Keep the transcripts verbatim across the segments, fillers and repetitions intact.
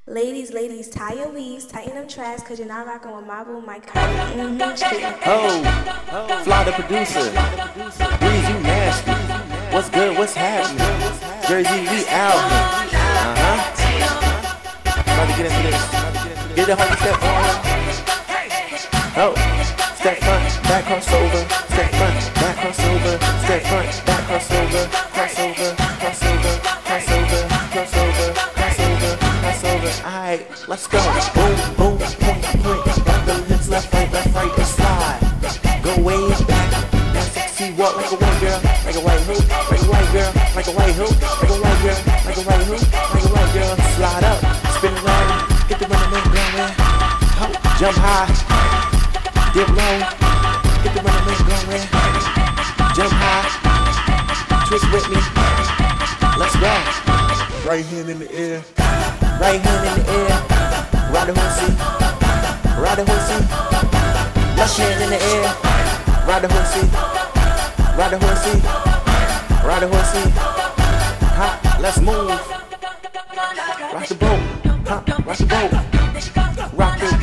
Ladies, ladies, tie your weaves, tighten them tracks, cause you're not rocking with Marble Mike Cardi. Mm-hmm, straight like that. Oh, Fly the producer. Breeze, you nasty. What's good? What's happening? Jersey, we out here. Uh-huh. About to get into this. Get the honey step on. Oh, step front, back crossover. Step front, back crossover. Step front, back crossover. Crossover, crossover, crossover, crossover, crossover, crossover. Alright, let's go. Boom, boom, point, point. Got the hips left, right, left, right, and slide. Go way back. Now sexy walk like a white girl, like a white hoop, like a white girl, like a white hoop, like a white girl, like a white hoop, like a white girl. Slide up, spin around, get the running going. Hop, jump high, dip low, get the running going. Jump high, twist with me. Let's go. Right hand in the air, right hand in the air. Ride the horsey, ride the horsey. Left hand in the air, ride the horsey, ride the horsey, ride the horsey. Hop, let's move. Rock the boat, hop, rock the boat, rock the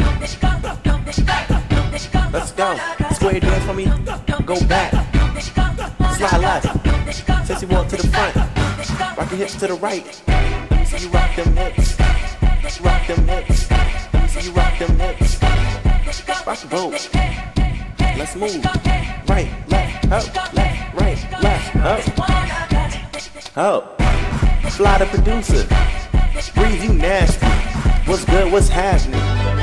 boat. Let's go. Square dance for me, go back, slide left, sexy walk to the front, rock your hips to the right. Let me see you rock them hips, rock them hips. Let me see you rock them hips. Rock the boat. Let's move. Right, left, up, left, right, left, up. Up. Fly the producer. Breeze, you nasty. What's good? What's happening?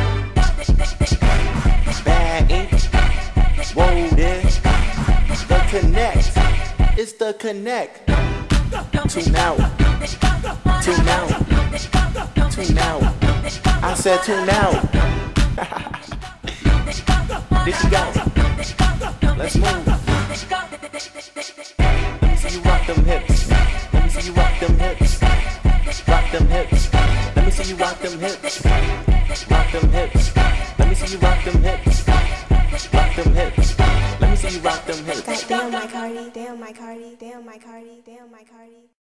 Bad ink. Whoa, there. The connect. It's the connect. Tune out. Tune out. Tune out. I said tune out. There you go. Let's move. Let me see you rock them hips. Let me see you rock them hips. Rock them hips. Let me see you rock them hips. Rock them hips. Let me see you rock them hips. Rock them hips. Let me see you rock them hips. Damn, my Cardi, damn, my Cardi, damn, my Cardi, damn, my Cardi.